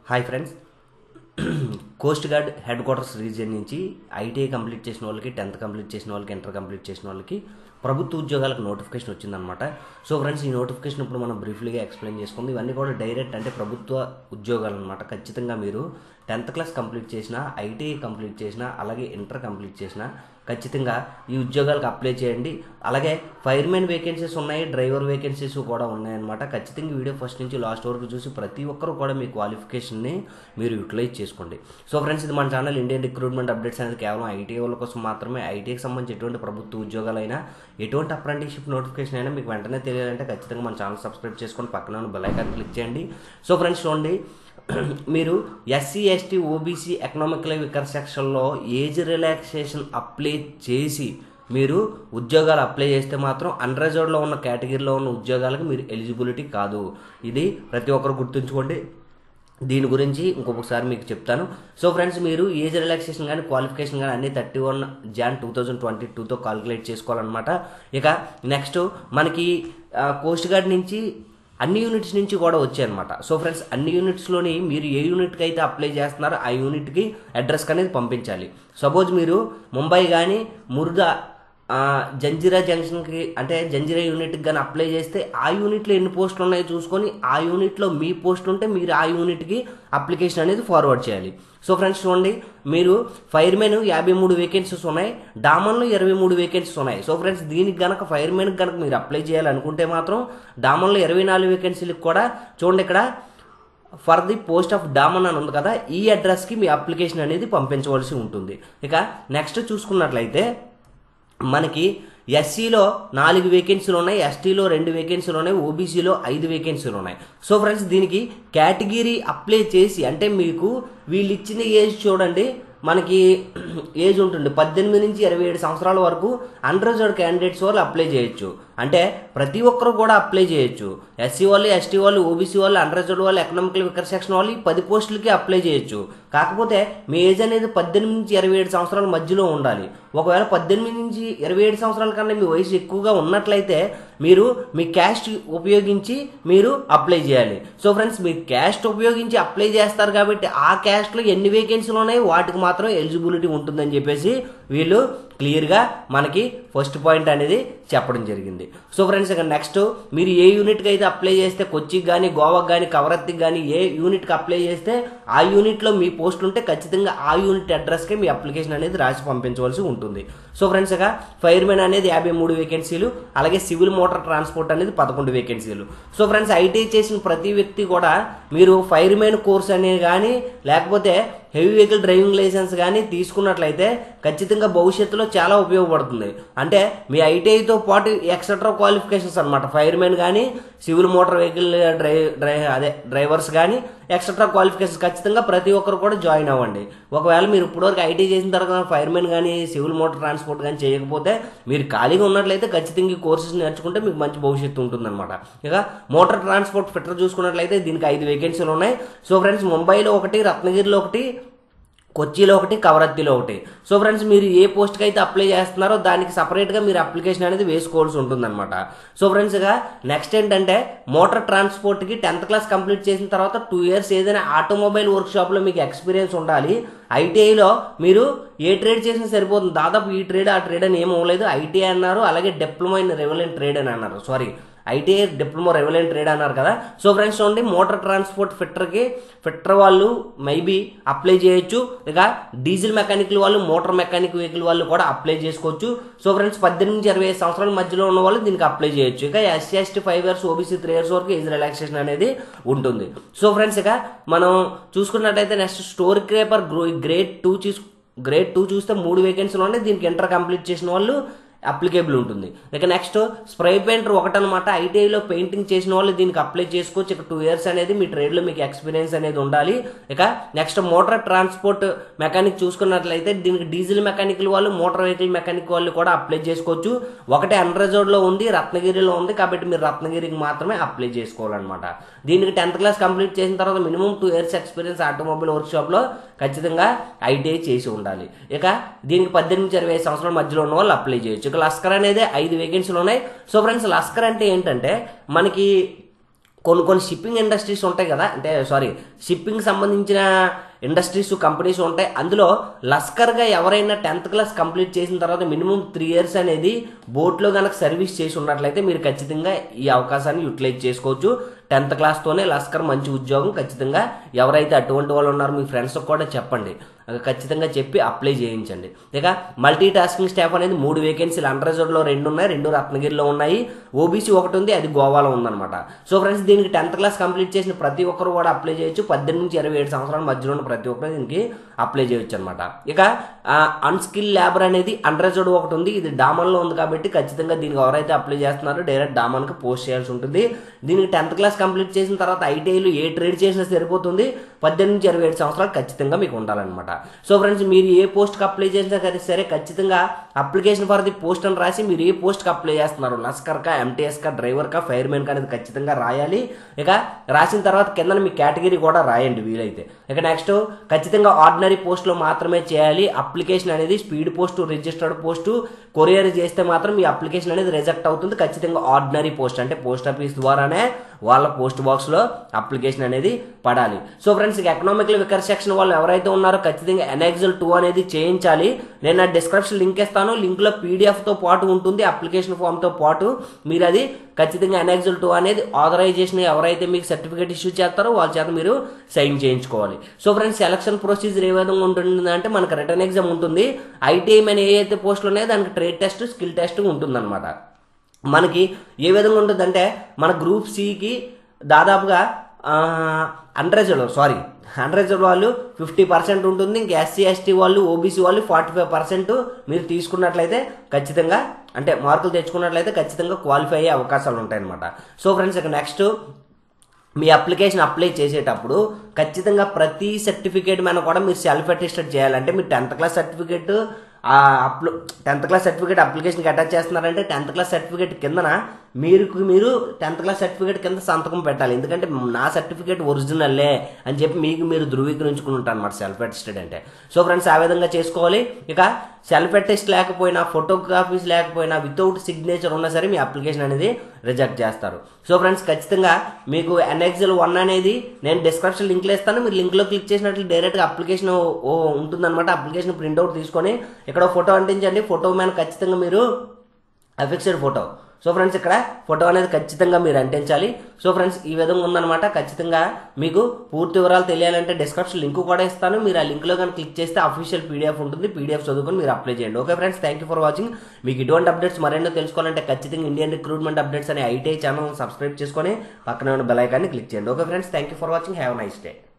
Hi friends, coast guard headquarters region నుంచి ITI complete చేసిన వాళ్ళకి, 10th కంప్లీట్ చేసిన వాళ్ళకి, ఇంటర్ కంప్లీట్ చేసిన వాళ్ళకి ప్రభుత్వ ఉద్యోగాలకు నోటిఫికేషన్ వచ్చిందనమాట. సో ఫ్రెండ్స్, ఈ నోటిఫికేషన్ ఇప్పుడు మనం బ్రీఫ్లీగా ఎక్స్ప్లెయిన్ చేసుకుంది. ఇవన్నీ కూడా డైరెక్ట్ అంటే ప్రభుత్వ ఉద్యోగాలు అనమాట. ఖచ్చితంగా మీరు 10th క్లాస్ కంప్లీట్ చేసినా, ఐటీఐ కంప్లీట్ చేసినా, అలాగే ఇంటర్ కంప్లీట్ చేసినా ఖచ్చితంగా ఈ ఉద్యోగాలకు అప్లై చేయండి. అలాగే ఫైర్మెన్ వేకెన్సీస్ ఉన్నాయి, డ్రైవర్ వేకెన్సీస్ కూడా ఉన్నాయన్నమాట. ఖచ్చితంగా వీడియో ఫస్ట్ నుంచి లాస్ట్ వరకు చూసి ప్రతి ఒక్కరు కూడా మీ క్వాలిఫికేషన్ని మీరు యూటిలైజ్ చేసుకోండి. సో ఫ్రెండ్స్, ఇది మన ఛానల్ ఇండియన్ రిక్రూట్మెంట్ అప్డేట్స్ అనేది కేవలం ఐటీఐ వాళ్ళ కోసం మాత్రమే. ఐటీఐకి సంబంధించి ఎటువంటి ప్రభుత్వ ఉద్యోగాలైనా, ఎటువంటి అప్రెంటిస్షిప్ నోటిఫికేషన్ అయినా మీకు వెంటనే తెలియాలంటే ఖచ్చితంగా మన ఛానల్ సబ్స్క్రైబ్ చేసుకొని పక్కన ఉన్న బెల్ ఐకాన్ క్లిక్ చేయండి. సో ఫ్రెండ్స్ చూడండి, మీరు SC, ST, OBC, economical weaker సెక్షన్లో ఏజ్ రిలాక్సేషన్ అప్లై చేసి మీరు ఉద్యోగాలు అప్లై చేస్తే మాత్రం అన్రిజర్వ్డ్లో ఉన్న కేటగిరీలో ఉన్న ఉద్యోగాలకు మీరు ఎలిజిబిలిటీ కాదు. ఇది ప్రతి ఒక్కరు గుర్తుంచుకోండి. దీని గురించి ఇంకొకసారి మీకు చెప్తాను. సో ఫ్రెండ్స్, మీరు ఏజ్ రిలాక్సేషన్ కానీ క్వాలిఫికేషన్ కానీ అన్ని 31 Jan 2022తో కాల్కులేట్ చేసుకోవాలన్నమాట. ఇక నెక్స్ట్ మనకి కోస్ట్ గార్డ్ నుంచి అన్ని యూనిట్స్ నుంచి కూడా వచ్చాయన్నమాట. సో ఫ్రెండ్స్, అన్ని యూనిట్స్లోని మీరు ఏ యూనిట్కి అయితే అప్లై చేస్తున్నారో ఆ యూనిట్కి అడ్రస్ అనేది పంపించాలి. సపోజ్ మీరు ముంబై కానీ మురుదా జంజీరా జంక్షన్కి అంటే జంజీరా యూనిట్కి కానీ అప్లై చేస్తే ఆ యూనిట్లో ఎన్ని పోస్టులు ఉన్నాయో చూసుకొని ఆ యూనిట్లో మీ పోస్ట్ ఉంటే మీరు ఆ యూనిట్కి అప్లికేషన్ అనేది ఫార్వర్డ్ చేయాలి. సో ఫ్రెండ్స్ చూడండి, మీరు ఫైర్మెన్ 53 వేకెన్సీస్ ఉన్నాయి, డామన్లో 23 వేకెన్సీస్ ఉన్నాయి. సో ఫ్రెండ్స్, దీనికి గనక ఫైర్మెన్కి కనుక మీరు అప్లై చేయాలనుకుంటే మాత్రం డామన్లో 24 వేకెన్సీలకు కూడా చూడండి, ఇక్కడ for the post of Daman అని ఉంది కదా, ఈ అడ్రస్కి మీ అప్లికేషన్ అనేది పంపించవలసి ఉంటుంది. ఇక నెక్స్ట్ చూసుకున్నట్లయితే మనకి ఎస్సీలో 4 వేకెన్సీలు ఉన్నాయి, ఎస్టీలో 2 వేకెన్సీలు ఉన్నాయి, ఓబీసీలో 5 వేకెన్సీలు ఉన్నాయి. సో ఫ్రెండ్స్, దీనికి కేటగిరీ అప్లై చేసి అంటే మీకు వీళ్ళు ఇచ్చిన ఏజ్ చూడండి, మనకి ఏజ్ ఉంటుంది 18 నుంచి 27 సంవత్సరాల వరకు అన్రిజర్వ్డ్ క్యాండిడేట్స్ వాళ్ళు అప్లై చేయొచ్చు. అంటే ప్రతి ఒక్కరు కూడా అప్లై చేయొచ్చు. ఎస్సీ వాళ్ళు, ఎస్టీ వాళ్ళు, ఓబీసీ వాళ్ళు, అన్రిజర్వ్డ్ వాళ్ళు, ఎకనామికల్ వీకర్ సెక్షన్ వాళ్ళు 10 పోస్టులకి అప్లై చేయొచ్చు. కాకపోతే మీ ఏజ్ అనేది 18 నుంచి 27 సంవత్సరాల మధ్యలో ఉండాలి. ఒకవేళ 18 నుంచి 27 సంవత్సరాల కన్నా మీ వయసు ఎక్కువగా ఉన్నట్లయితే మీరు మీ క్యాస్ట్ ఉపయోగించి మీరు అప్లై చేయాలి. సో ఫ్రెండ్స్, మీ క్యాస్ట్ ఉపయోగించి అప్లై చేస్తారు కాబట్టి ఆ క్యాస్ట్లో ఎన్ని వేకెన్సీలు ఉన్నాయి వాటికి మాత్రం ఎలిజిబిలిటీ ఉంటుందని చెప్పేసి వీళ్ళు క్లియర్గా మనకి ఫస్ట్ పాయింట్ అనేది చెప్పడం జరిగింది. సో ఫ్రెండ్స్, ఇక నెక్స్ట్ మీరు ఏ యూనిట్కి అయితే అప్లై చేస్తే, కొచ్చికి కానీ, గోవాకి కానీ, కవరత్తికి కానీ ఏ యూనిట్కి అప్లై చేస్తే ఆ యూనిట్లో మీ పోస్ట్ ఉంటే ఖచ్చితంగా ఆ యూనిట్ అడ్రస్కే మీ అప్లికేషన్ అనేది రాసి పంపించవలసి ఉంటుంది. సో ఫ్రెండ్స్, ఇక ఫైర్మెన్ అనేది 53 వేకెన్సీలు, అలాగే సివిల్ మోటార్ ట్రాన్స్పోర్ట్ అనేది 11 వేకెన్సీలు. సో ఫ్రెండ్స్, ఐటీఐ చేసిన ప్రతి వ్యక్తి కూడా మీరు ఫైర్మెన్ కోర్స్ అనేది కానీ లేకపోతే హెవీ వెహికల్ డ్రైవింగ్ లైసెన్స్ కానీ తీసుకున్నట్లయితే ఖచ్చితంగా భవిష్యత్తులో చాలా ఉపయోగపడుతుంది. అంటే మీ ఐటీఐతో పాటు ఎక్సెట్రా క్వాలిఫికేషన్స్ అనమాట. ఫైర్మెన్ కానీ, సివిల్ మోటార్ వెహికల్ డ్రైవర్స్ కానీ ఎక్సెట్రా క్వాలిఫికేషన్స్ ఖచ్చితంగా ప్రతి ఒక్కరు కూడా జాయిన్ అవ్వండి. ఒకవేళ మీరు ఇప్పటివరకు ఐటీ చేసిన తర్వాత ఫైర్మెన్ కానీ, సివిల్ మోటార్ ట్రాన్స్పోర్ట్ కానీ చేయకపోతే మీరు ఖాళీగా ఉన్నట్లయితే ఖచ్చితంగా ఈ కోర్సెస్ నేర్చుకుంటే మీకు మంచి భవిష్యత్తు ఉంటుందన్నమాట. ఇక మోటార్ ట్రాన్స్పోర్ట్ ఫిట్టర్ చూసుకున్నట్లయితే దీనికి 5 వేకెన్సీలు ఉన్నాయి. సో ఫ్రెండ్స్, ముంబైలో 1, రత్నగిరిలో 1, కొచ్చిలో 1, కవరత్తిలో 1. సో ఫ్రెండ్స్, మీరు ఏ పోస్ట్కి అయితే అప్లై చేస్తున్నారో దానికి సపరేట్గా మీరు అప్లికేషన్ అనేది వేసుకోవాల్సి ఉంటుందన్నమాట. సో ఫ్రెండ్స్, ఇక నెక్స్ట్ ఏంటంటే మోటార్ ట్రాన్స్పోర్ట్కి 10th క్లాస్ కంప్లీట్ చేసిన తర్వాత 2 years ఏదైనా ఆటోమొబైల్ వర్క్షాప్లో మీకు ఎక్స్పీరియన్స్ ఉండాలి. ఐటీఐలో మీరు ఏ ట్రేడ్ చేసినా సరిపోతుంది. దాదాపు ఈ ట్రేడ్ ఆ ట్రేడ్ అని ఏమి అవ్వలేదు. ఐటీఐ అన్నారు, అలాగే డిప్లొమా ఇన్ రెవెలెంట్ ట్రేడ్ అని అన్నారు. ఐటీఐ డిప్లొమా రెవెలెంట్ ట్రేడ్ అన్నారు కదా. సో ఫ్రెండ్స్ చూడండి, మోటార్ ట్రాన్స్పోర్ట్ ఫిట్టర్ వాళ్ళు మేబీ అప్లై చేయొచ్చు. ఇక డీజిల్ మెకానికల్ వాళ్ళు, మోటార్ మెకానిక్ వెహికల్ వాళ్ళు కూడా అప్లై చేసుకోవచ్చు. సో ఫ్రెండ్స్, 18 నుంచి 25 సంవత్సరాల మధ్యలో ఉన్న వాళ్ళు దీనికి అప్లై చేయొచ్చు. ఇక SC, ST 5 years, OBC 3 years వరకు ఏజ్ రిలాక్సేషన్ అనేది ఉంటుంది. సో ఫ్రెండ్స్, ఇక మనం చూసుకున్నట్టయితే నెక్స్ట్ స్టోర్ క్రేపర్ గ్రేడ్ 2 చూస్తే 3 వేకెన్సీలు ఉన్నాయి. దీనికి ఇంటర్ కంప్లీట్ చేసిన వాళ్ళు అప్లికేబుల్ ఉంటుంది. ఇక నెక్స్ట్ స్ప్రే పెయింటర్ 1 అనమాట. ఐటీఐలో పెయింటింగ్ చేసిన వాళ్ళు దీనికి అప్లై చేసుకోవచ్చు. ఇక 2 years అనేది మీ ట్రేడ్లో మీకు ఎక్స్పీరియన్స్ అనేది ఉండాలి. ఇక నెక్స్ట్ మోటార్ ట్రాన్స్పోర్ట్ మెకానిక్ చూసుకున్నట్లయితే దీనికి డీజిల్ మెకానికల్ వాళ్ళు, మోటార్ వెహికల్ మెకానిక్ వాళ్ళు కూడా అప్లై చేసుకోవచ్చు. 1 అన్రిజర్వ్డ్లో ఉంది, రత్నగిరిలో ఉంది కాబట్టి మీరు రత్నగిరికి మాత్రమే అప్లై చేసుకోవాలన్నమాట. దీనికి 10th క్లాస్ కంప్లీట్ చేసిన తర్వాత మినిమం 2 years ఎక్స్పీరియన్స్ ఆటోమొబైల్ వర్క్షాప్లో ఖచ్చితంగా ఐటీఐ చేసి ఉండాలి. ఇక దీనికి 18 నుంచి 25 సంవత్సరాల మధ్యలో ఉన్న వాళ్ళు అప్లై చేయొచ్చు. ఇక లస్కర్ అనేది 5 వేకెన్సీలు ఉన్నాయి. సో ఫ్రెండ్స్, లస్కర్ అంటే ఏంటంటే మనకి కొన్ని షిప్పింగ్ ఇండస్ట్రీస్ ఉంటాయి కదా, అంటే సారీ షిప్పింగ్ సంబంధించిన ఇండస్ట్రీస్ కంపెనీస్ ఉంటాయి. అందులో లస్కర్గా ఎవరైనా 10th క్లాస్ కంప్లీట్ చేసిన తర్వాత మినిమం 3 years అనేది బోట్లో కనుక సర్వీస్ చేసి ఉన్నట్లయితే మీరు ఖచ్చితంగా ఈ అవకాశాన్ని యూటిలైజ్ చేసుకోవచ్చు. 10th క్లాస్తోనే లస్కర్ మంచి ఉద్యోగం. ఖచ్చితంగా ఎవరైతే అటువంటి వాళ్ళు ఉన్నారో మీ ఫ్రెండ్స్కి కూడా చెప్పండి, ఖచ్చితంగా చెప్పి అప్లై చేయించండి. ఇక మల్టీ టాస్కింగ్ స్టాఫ్ అనేది 3 వేకెన్సీలు అండర్ రిజర్వ్లో 2 ఉన్నాయి, 2 రత్నగిరిలో ఉన్నాయి, ఓబీసీ 1 ఉంది, అది గోవాలో ఉందన్నమాట. సో ఫ్రెండ్స్ దీనికి 10th క్లాస్ కంప్లీట్ చేసిన ప్రతి ఒక్కరు కూడా అప్లై చేయొచ్చు. 18 నుంచి 27 సంవత్సరాల మధ్యలో ఉన్న ప్రతి ఒక్కరు దీనికి అప్లై చేయొచ్చు అనమాట. ఇక అన్స్కిల్ లేబర్ అనేది అండర్ రిజర్వ్డ్ 1 ఉంది, ఇది డామన్లో ఉంది కాబట్టి ఖచ్చితంగా దీనికి ఎవరైతే అప్లై చేస్తున్నారో డైరెక్ట్ డామన్కి పోస్ట్ చేయాల్సి ఉంటుంది. దీనికి 10th క్లాస్ కంప్లీట్ చేసిన తర్వాత ఐటీఐలో ఏ ట్రేడ్ చేసినా సరిపోతుంది. 18 నుంచి 27 సంవత్సరాలు ఖచ్చితంగా మీకు ఉండాలన్నమాట. సో ఫ్రెండ్స్ మీరు ఏ పోస్ట్కి అప్లై చేసినా సరే ఖచ్చితంగా అప్లికేషన్ ఫర్ ది పోస్ట్ అని రాసి మీరు ఏ పోస్ట్కి అప్లై చేస్తున్నారు, లస్కర్కా, ఎంటీఎస్కా, డ్రైవర్కా, ఫైర్మెన్కా అనేది ఖచ్చితంగా రాయాలి. ఇక రాసిన తర్వాత కింద మీ కేటగిరీ కూడా రాయండి వీలైతే. ఇక నెక్స్ట్ ఖచ్చితంగా ఆర్డినరీ పోస్ట్లో మాత్రమే చేయాలి. అప్లికేషన్ అనేది speed post, registered post, courier చేస్తే మాత్రం మీ అప్లికేషన్ అనేది రిజెక్ట్ అవుతుంది. ఖచ్చితంగా ఆర్డినరీ పోస్ట్ అంటే పోస్ట్ ఆఫీస్ ద్వారానే వాళ్ళ పోస్ట్ బాక్స్లో అప్లికేషన్ అనేది పడాలి. So friends economical weaker section వాళ్ళు ఎవరైతే ఉన్నారో ఖచ్చితంగా ఎన్ఎక్సెల్ 2 అనేది చేయించాలి. నేను నా డిస్క్రిప్షన్ లింక్ ఇస్తాను, లింక్లో పీడిఎఫ్తో పాటు ఉంటుంది, అప్లికేషన్ ఫామ్తో పాటు మీరు అది ఖచ్చితంగా ఎన్ఎక్సెల్ 2 అనేది ఆథరైజేషన్ ఎవరైతే మీకు సర్టిఫికేట్ ఇష్యూ చేస్తారో వాళ్ళ చేత మీరు సైన్ చేయించుకోవాలి. సో ఫ్రెండ్స్ సెలక్షన్ ప్రొసీజర్ ఏ విధంగా ఉంటుందంటే మనకు రిటర్న్ ఎగ్జామ్ ఉంటుంది, ఐటీఐ మీద ఏ అయితే పోస్టులు ఉన్నాయో దానికి ట్రేడ్ టెస్ట్, స్కిల్ టెస్ట్ ఉంటుందన్నమాట. మనకి ఏ విధంగా ఉంటుందంటే మన గ్రూప్ సికి దాదాపుగా అండర్ రిజర్వ్ వాళ్ళు 50% ఉంటుంది, ఇంకా ఎస్సీ ఎస్టీ వాళ్ళు, ఓబీసీ వాళ్ళు 45% మీరు తీసుకున్నట్లయితే ఖచ్చితంగా అంటే మార్కులు తెచ్చుకున్నట్లయితే ఖచ్చితంగా క్వాలిఫై అయ్యే అవకాశాలు ఉంటాయన్నమాట. సో ఫ్రెండ్స్ ఇక నెక్స్ట్ మీ అప్లికేషన్ అప్లై చేసేటప్పుడు ఖచ్చితంగా ప్రతి సర్టిఫికేట్ మీద కూడా మీరు సెల్ఫ్ అటెస్టెడ్ చేయాలంటే మీరు 10th class certificate 10th class certificate అప్లికేషన్కి అటాచ్ చేస్తున్నారంటే 10th క్లాస్ సర్టిఫికేట్ కిందన మీరు 10th క్లాస్ సర్టిఫికేట్ కింద సంతకం పెట్టాలి. ఎందుకంటే నా సర్టిఫికేట్ ఒరిజినల్లే అని చెప్పి మీకు మీరు ధృవీకరించుకుని ఉంటారు అన్నమాట సెల్ఫ్ అటెస్టెడ్ అంటే. సో ఫ్రెండ్స్ ఆ విధంగా చేసుకోవాలి. ఇక సెల్ఫ్ అటెస్ట్ లేకపోయినా, ఫోటోగ్రఫీస్ లేకపోయినా, వితౌట్ సిగ్నేచర్ ఉన్నా సరే మీ అప్లికేషన్ అనేది రిజెక్ట్ చేస్తారు. సో ఫ్రెండ్స్ ఖచ్చితంగా మీకు ఎన్ఎక్సెల్ 1 అనేది నేను డిస్క్రిప్షన్ లింక్లో ఇస్తాను, మీరు లింక్లో క్లిక్ చేసినట్లు డైరెక్ట్గా అప్లికేషన్ ఉంటుందన్నమాట. అప్లికేషన్ ప్రింట్అవుట్ తీసుకొని ఇక్కడ ఫోటో అంటించండి. ఫోటో మీద ఖచ్చితంగా మీరు అఫిక్స్డ్ ఫోటో. సో ఫ్రెండ్స్ ఇక్కడ ఫోటో అనేది ఖచ్చితంగా మీరు అంటించాలి. సో ఫ్రెండ్స్ ఈ విధంగా ఉందన్నమాట. ఖచ్చితంగా మీకు పూర్తి వివరాలు తెలియాలంటే డిస్క్రిప్షన్ లింక్ కూడా ఇస్తాను, మీరు ఆ లింక్లో కానీ క్లిక్ చేస్తే అఫీషియల్ పీడిఎఫ్ ఉంటుంది, పీడిఎఫ్ చదువుకొని మీరు అప్లై చేయండి. Okay friends, thank you for watching. మీకు ఇటువంటి అప్డేట్స్ మరెన్నో తెలుసుకోవాలంటే ఖచ్చితంగా ఇండియన్ రిక్రూట్మెంట్ అప్డేట్స్ అనే ఐటీఐ ఛానల్ సబ్స్క్రైబ్ చేసుకొని పక్కన ఉన్న బెల్ ఐకాన్ని క్లిక్ చేయండి. Okay friends, thank you for watching. Have a nice day.